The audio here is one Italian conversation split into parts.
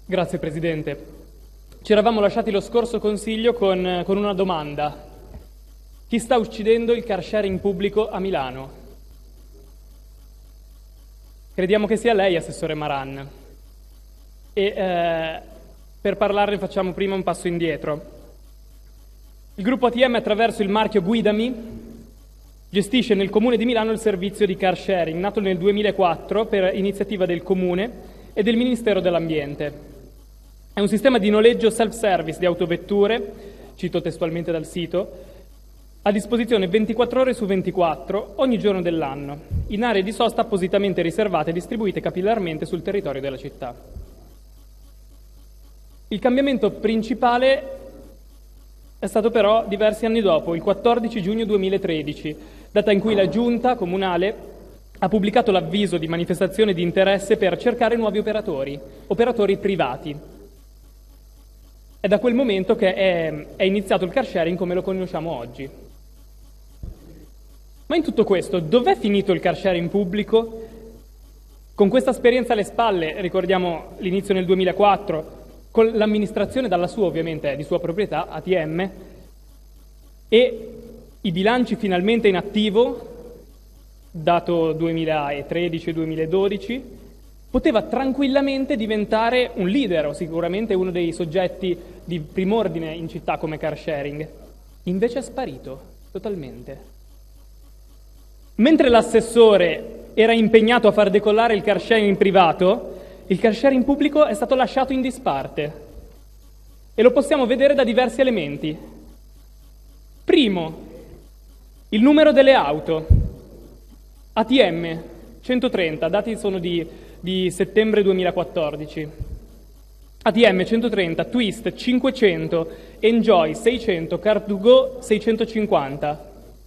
Grazie Presidente. Ci eravamo lasciati lo scorso Consiglio con una domanda. Chi sta uccidendo il car sharing pubblico a Milano? Crediamo che sia lei, Assessore Maran. E per parlarne facciamo prima un passo indietro. Il gruppo ATM, attraverso il marchio Guidami, gestisce nel Comune di Milano il servizio di car sharing, nato nel 2004 per iniziativa del Comune e del Ministero dell'Ambiente. È un sistema di noleggio self-service di autovetture, cito testualmente dal sito, a disposizione 24 ore su 24, ogni giorno dell'anno, in aree di sosta appositamente riservate e distribuite capillarmente sul territorio della città. Il cambiamento principale è stato però diversi anni dopo, il 14 giugno 2013, data in cui la Giunta comunale ha pubblicato l'avviso di manifestazione di interesse per cercare nuovi operatori privati. È da quel momento che è iniziato il car sharing come lo conosciamo oggi. Ma in tutto questo, dov'è finito il car sharing pubblico? Con questa esperienza alle spalle, ricordiamo l'inizio nel 2004, con l'amministrazione dalla sua, ovviamente, di sua proprietà, ATM, e i bilanci finalmente in attivo, dato 2013-2012, poteva tranquillamente diventare un leader o sicuramente uno dei soggetti di prim'ordine in città come car sharing. Invece è sparito totalmente. Mentre l'assessore era impegnato a far decollare il car sharing privato, il car sharing pubblico è stato lasciato in disparte. E lo possiamo vedere da diversi elementi. Primo, il numero delle auto. ATM 130, dati sono di settembre 2014. ATM 130, Twist 500, Enjoy 600, Car2Go 650.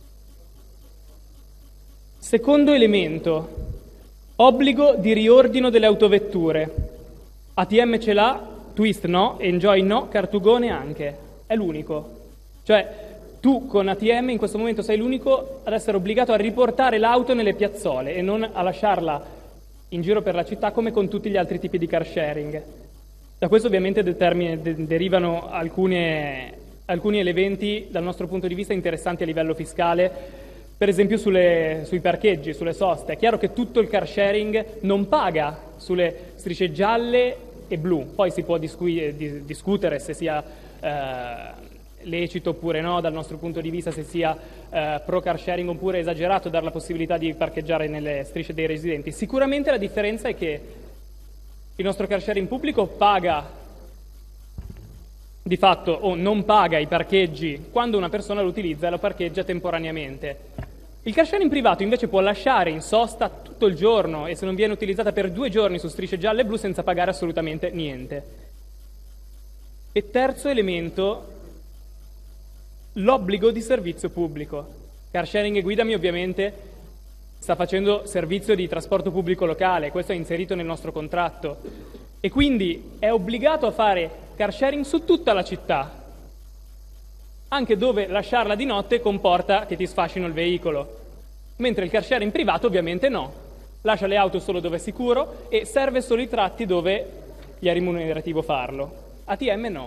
Secondo elemento, obbligo di riordino delle autovetture. ATM ce l'ha, Twist no, Enjoy no, Car2Go neanche. È l'unico. Cioè, tu con ATM in questo momento sei l'unico ad essere obbligato a riportare l'auto nelle piazzole e non a lasciarla in giro per la città come con tutti gli altri tipi di car sharing. Da questo ovviamente derivano alcuni elementi dal nostro punto di vista interessanti a livello fiscale, per esempio sui parcheggi, sulle soste. È chiaro che tutto il car sharing non paga sulle strisce gialle e blu, poi si può discutere se sia lecito oppure no dal nostro punto di vista, se sia pro car sharing oppure esagerato dare la possibilità di parcheggiare nelle strisce dei residenti. Sicuramente la differenza è che il nostro car sharing pubblico paga di fatto o non paga i parcheggi quando una persona lo utilizza e lo parcheggia temporaneamente. Il car sharing privato invece può lasciare in sosta tutto il giorno e se non viene utilizzata per 2 giorni su strisce gialle e blu senza pagare assolutamente niente. E terzo elemento, l'obbligo di servizio pubblico. Car sharing e Guidami ovviamente sta facendo servizio di trasporto pubblico locale, questo è inserito nel nostro contratto e quindi è obbligato a fare car sharing su tutta la città, anche dove lasciarla di notte comporta che ti sfascino il veicolo, mentre il car sharing privato ovviamente no, lascia le auto solo dove è sicuro e serve solo i tratti dove gli è remunerativo farlo. ATM no.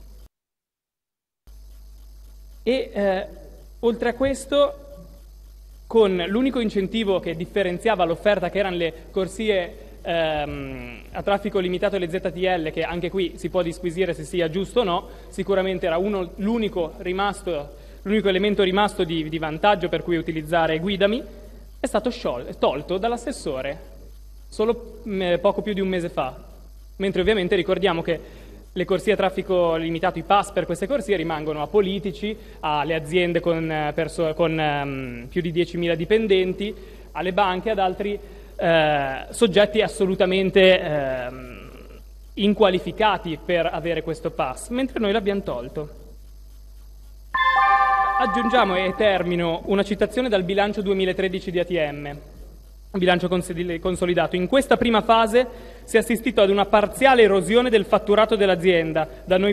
E oltre a questo, con l'unico incentivo che differenziava l'offerta, che erano le corsie a traffico limitato e le ZTL, che anche qui si può disquisire se sia giusto o no, sicuramente era l'unico elemento rimasto di vantaggio per cui utilizzare Guidami, è stato tolto dall'assessore solo poco più di un mese fa, mentre ovviamente ricordiamo che le corsie a traffico limitato, i pass per queste corsie rimangono a politici, alle aziende con più di 10.000 dipendenti, alle banche, ad altri soggetti assolutamente inqualificati per avere questo pass, mentre noi l'abbiamo tolto. Aggiungiamo e termino una citazione dal bilancio 2013 di ATM, bilancio consolidato. In questa prima fase si è assistito ad una parziale erosione del fatturato dell'azienda da noi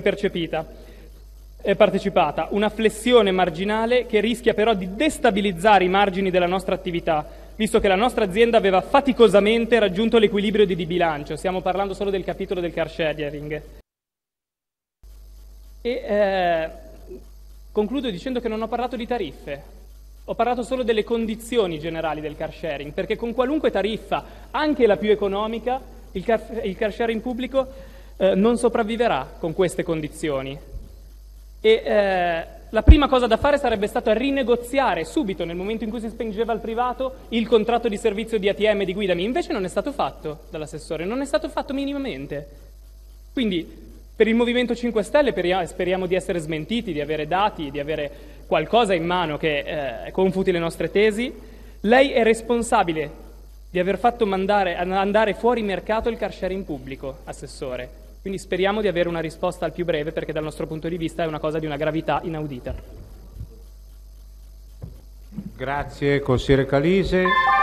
partecipata, una flessione marginale che rischia però di destabilizzare i margini della nostra attività, visto che la nostra azienda aveva faticosamente raggiunto l'equilibrio di bilancio. Stiamo parlando solo del capitolo del car sharing. E concludo dicendo che non ho parlato di tariffe, ho parlato solo delle condizioni generali del car sharing, perché con qualunque tariffa, anche la più economica, il car sharing pubblico non sopravviverà con queste condizioni. E la prima cosa da fare sarebbe stata rinegoziare subito, nel momento in cui si spingeva al privato, il contratto di servizio di ATM di Guidami. Invece non è stato fatto dall'assessore, non è stato fatto minimamente. Quindi per il Movimento 5 Stelle speriamo di essere smentiti, di avere dati, di avere qualcosa in mano che confuti le nostre tesi. Lei è responsabile di aver fatto andare fuori mercato il car sharing pubblico, assessore. Quindi speriamo di avere una risposta al più breve, perché dal nostro punto di vista è una cosa di una gravità inaudita. Grazie, consigliere Calise.